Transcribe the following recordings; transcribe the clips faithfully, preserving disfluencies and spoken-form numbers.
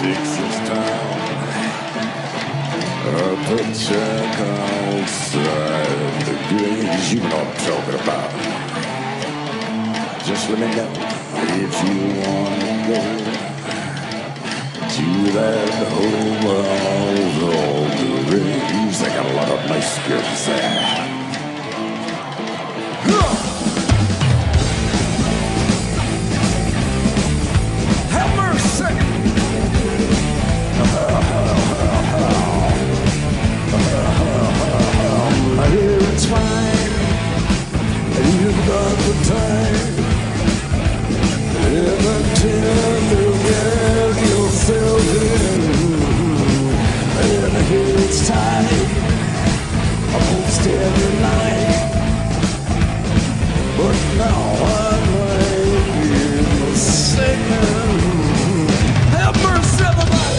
Texas town. Up a check outside the gate. You know what I'm talking about. Just let me know if you want to go to that overall all the raves. They got a lot of nice girls there. Have mercy. I hear it's fine. You've got the time. Ever tender get yourself in. And here it's time. Almost every night. But now I'm making a second. Have mercy, everybody.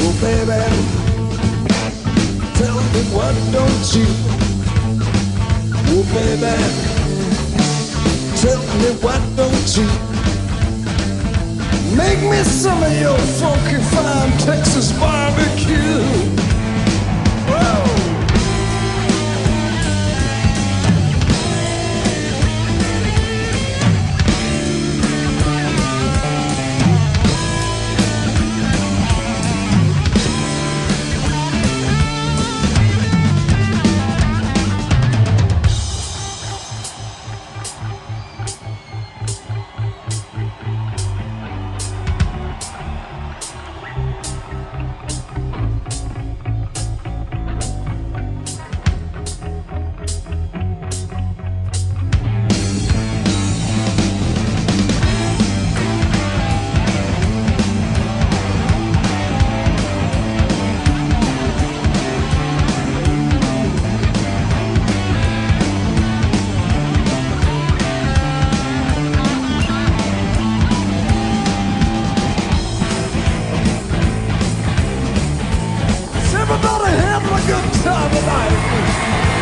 Oh baby, tell me what don't you? Oh baby, tell me what don't you? Make me some of your funky fine Texas barbecue. Woo! Everybody having a good time tonight.